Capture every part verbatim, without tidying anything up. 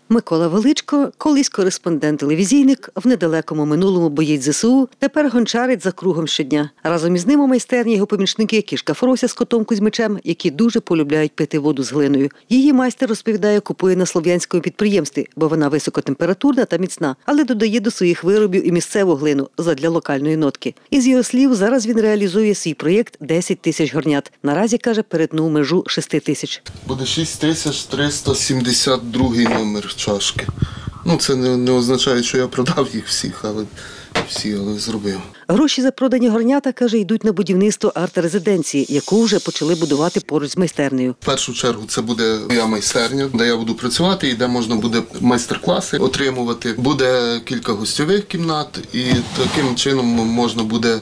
Микола Величко, колись кореспондент-телевізійник, в недалекому минулому боєць зе се у, тепер гончарить за кругом щодня. Разом із ним у майстерні його помічники Кішка Фрося з котом Кузьмичем, які дуже полюбляють пити воду з глиною. Її майстер, розповідає, купує на слов'янському підприємстві, бо вона високотемпературна та міцна, але додає до своїх виробів і місцеву глину задля локальної нотки. Із його слів, зараз він реалізує свій проєкт десять тисяч горнят. Наразі, каже, перетнув межу шість тисяч. Буде шість тисяч триста сімдесят другий номер чашки. Ну, це не, не означає, що я продав їх всіх, але всі, але зробив. Гроші за продані горнята, каже, йдуть на будівництво арт-резиденції, яку вже почали будувати поруч з майстернею. В першу чергу це буде моя майстерня, де я буду працювати і де можна буде майстер-класи отримувати. Буде кілька гостьових кімнат і таким чином можна буде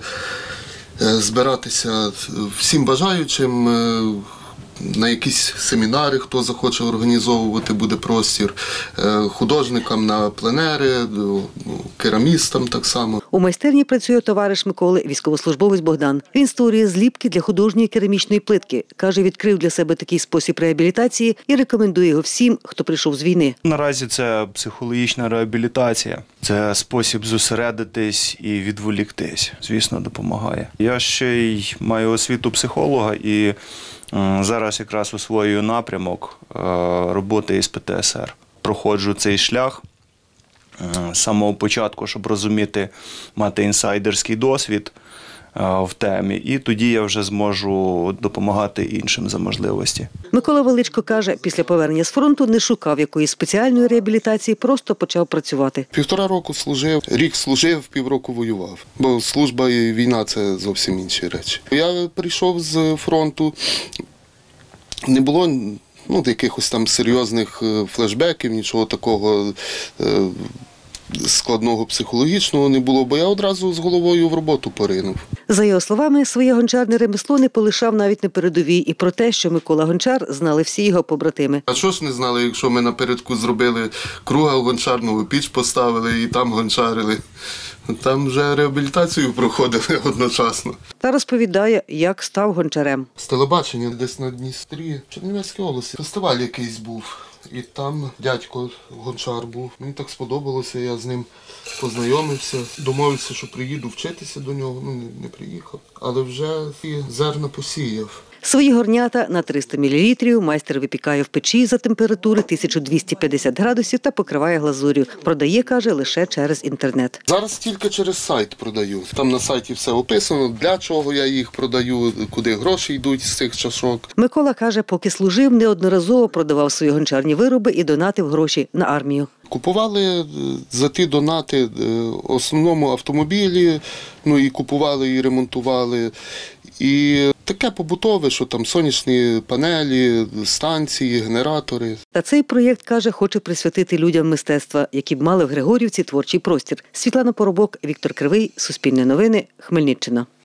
збиратися всім бажаючим, на якісь семінари, хто захоче організовувати, буде простір, художникам на пленери, керамістам так само. У майстерні працює товариш Миколи, військовослужбовець Богдан. Він створює зліпки для художньої керамічної плитки. Каже, відкрив для себе такий спосіб реабілітації і рекомендує його всім, хто прийшов з війни. Наразі це психологічна реабілітація. Це спосіб зосередитись і відволіктись. Звісно, допомагає. Я ще й маю освіту психолога і зараз якраз освоюю напрямок роботи із пе те ес ер. Проходжу цей шлях з самого початку, щоб розуміти, мати інсайдерський досвід в темі, і тоді я вже зможу допомагати іншим за можливості. Микола Величко каже, після повернення з фронту не шукав якоїсь спеціальної реабілітації, просто почав працювати. Півтора року служив, рік служив, півроку воював. Бо служба і війна – це зовсім інші речі. Я прийшов з фронту, не було ну, якихось там серйозних флешбеків, нічого такого складного психологічного не було, бо я одразу з головою в роботу поринув. За його словами, своє гончарне ремесло не полишав навіть на передовій. І про те, що Микола Гончар, знали всі його побратими. А що ж не знали, якщо ми напередку зробили круга гончарного, піч поставили і там гончарили. Там вже реабілітацію проходили одночасно. Та розповідає, як став гончарем. З телебачення десь на Дністрі, в Чернівецькій області, фестиваль якийсь був. І там дядько гончар був. Мені так сподобалося, я з ним познайомився. Домовився, що приїду вчитися до нього. Ну, не приїхав, але вже зерна посіяв. Свої горнята на триста мілілітрів майстер випікає в печі за температури тисяча двісті п'ятдесят градусів та покриває глазур'ю. Продає, каже, лише через інтернет. Зараз тільки через сайт продаю. Там на сайті все описано, для чого я їх продаю, куди гроші йдуть з цих чашок. Микола каже, поки служив, неодноразово продавав свої гончарні вироби і донатив гроші на армію. Купували за ті донати в основному автомобілі, ну і купували, і ремонтували. І таке побутове, що там сонячні панелі, станції, генератори. Та цей проєкт, каже, хоче присвятити людям мистецтва, які б мали в Григорівці творчий простір. Світлана Поробок, Віктор Кривий, Суспільне новини, Хмельниччина.